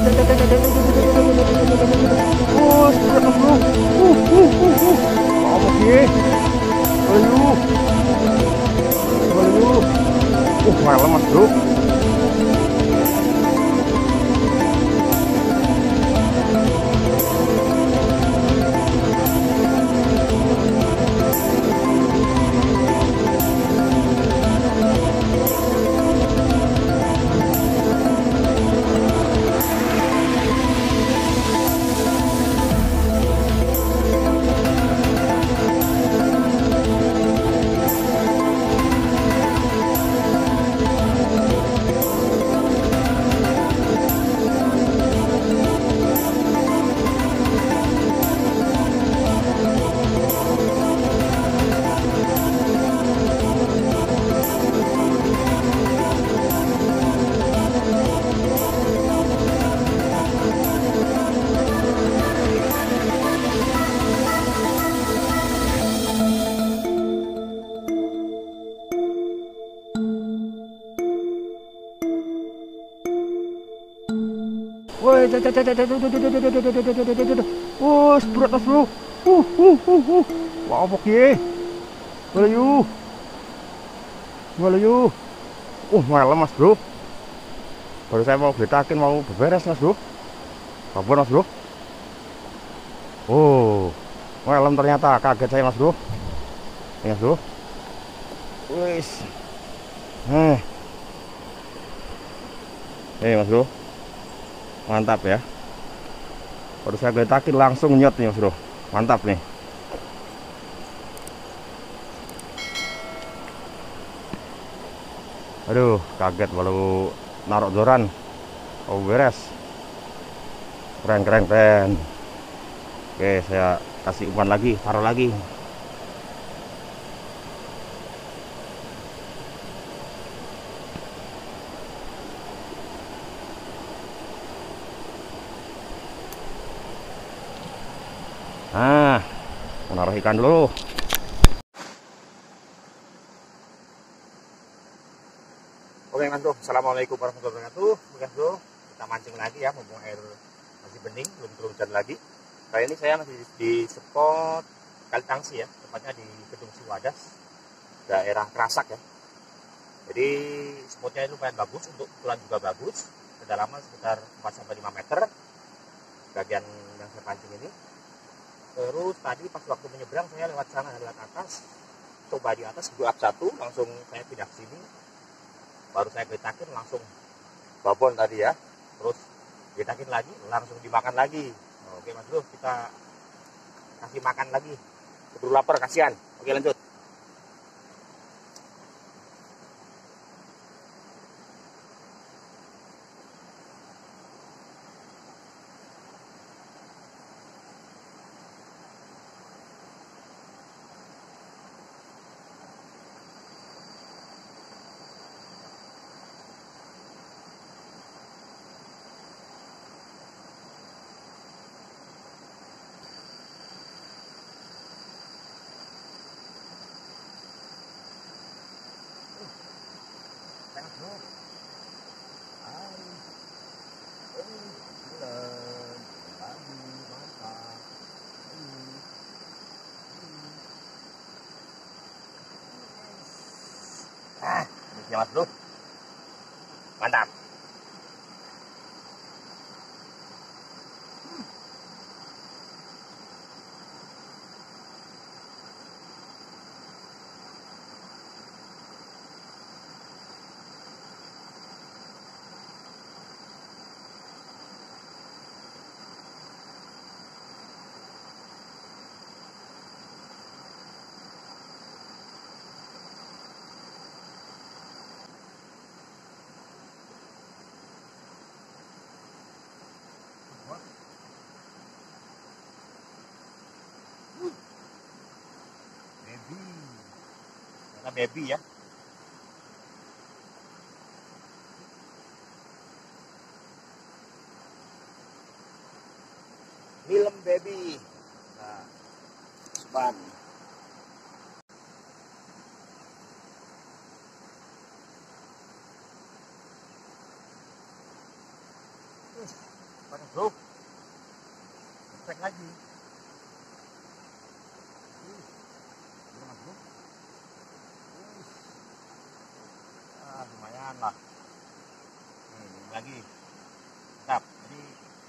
berat mas bro. Apa sih? Ayo, ayo. Malam mas bro. Woi, berat mas bro. Wah, apa ki? Walayu, walayu. Malam mas bro. Baru saya mau getakin, mau beberes mas bro. Kabar mas bro. Malam ternyata, kaget saya mas bro. Ini mas bro. Wis. Mas bro. Mantap ya. Baru saya getakin langsung nyot nih mas bro. Mantap nih. Aduh, kaget baru naruh joran. Oh beres. Keren. Oke, saya kasih umpan lagi, taruh lagi. Menaruh ikan dulu. Oke mas bro, assalamualaikum warahmatullahi wabarakatuh. Mas bro, kita mancing lagi ya, mumpung air masih bening, belum turun hujan lagi. Kali ini saya masih di spot Kali Tangsi ya, tepatnya di Gedung Siwadas, daerah Kerasak ya. Jadi spotnya itu lumayan bagus, untuk ukuran juga bagus, kedalaman sekitar 4-5 meter bagian yang saya pancing ini. Terus tadi pas waktu menyeberang saya lewat sana, lewat atas, coba di atas blow up 1, langsung saya pindah ke sini. Baru saya getakin langsung babon tadi ya. Terus getakin lagi, langsung dimakan lagi. Oke mas bro, kita kasih makan lagi. Keburu lapar, kasihan. Oke lanjut. Ini mas bro, mantap. Baby ya. Film baby. Nah, seban. panas bro, cek lagi. Panas bro. Lumayan lah. Ini lagi. Mantap. Jadi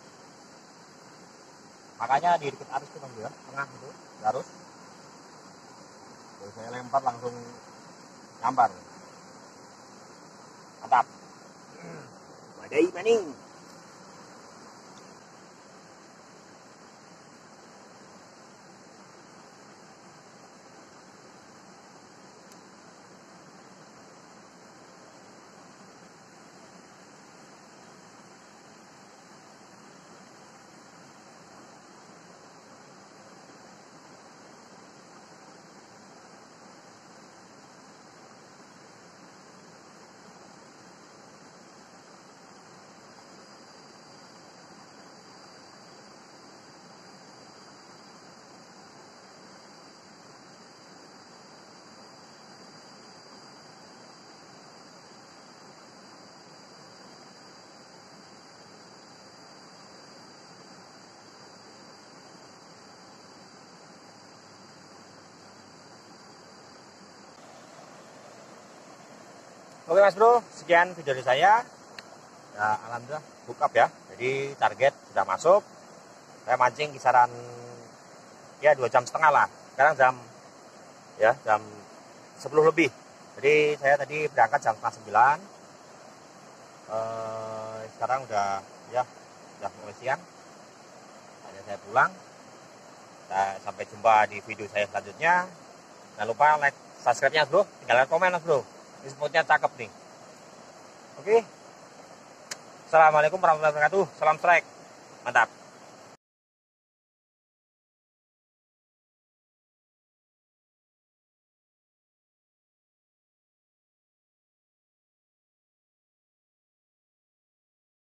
makanya di dekat arus itu kan ya, tengah itu arus. Terus saya lempar langsung nyambar. Mantap. Wadai maning. Oke mas bro, sekian video dari saya. Ya, alhamdulillah hook up ya. Jadi target sudah masuk. Saya mancing kisaran ya 2,5 jam lah. Sekarang jam 10 lebih. Jadi saya tadi berangkat jam 8:30. Sekarang udah mulai siang. Hanya saya pulang. Sampai jumpa di video saya selanjutnya. Jangan lupa like, subscribe-nya bro. Tinggalkan komen mas bro. Ini spotnya cakep nih. Oke. Assalamualaikum warahmatullahi wabarakatuh. Salam strike. Mantap.